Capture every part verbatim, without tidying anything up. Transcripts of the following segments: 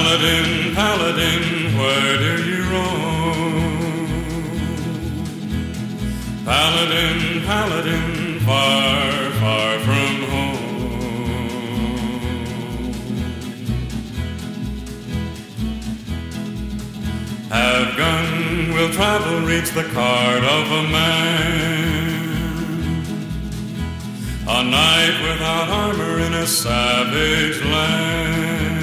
Paladin, Paladin, where do you roam? Paladin, Paladin, far, far from home. Have gun, will travel, reach the card of a man. A knight without armor in a savage land.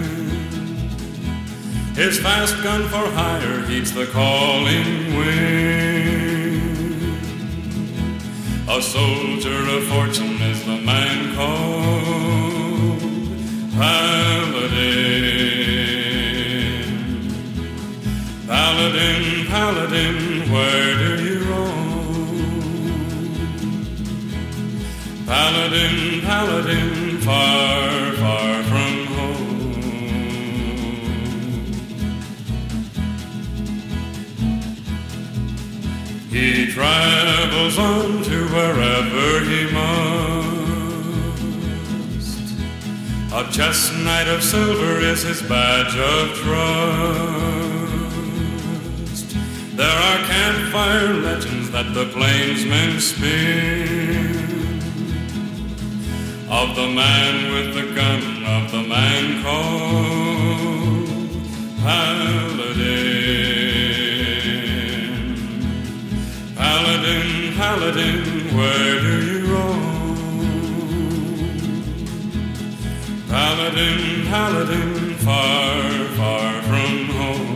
His fast gun for hire heeds the calling wind. A soldier of fortune is the man called Paladin. Paladin, Paladin, where do you roam? Paladin, Paladin, far, far from home. He travels on to wherever he must. A chest-knight of silver is his badge of trust. There are campfire legends that the plainsmen spin, of the man with the gun, of the man called Paladin. Paladin, Paladin, where do you roam? Paladin, Paladin, far, far from home.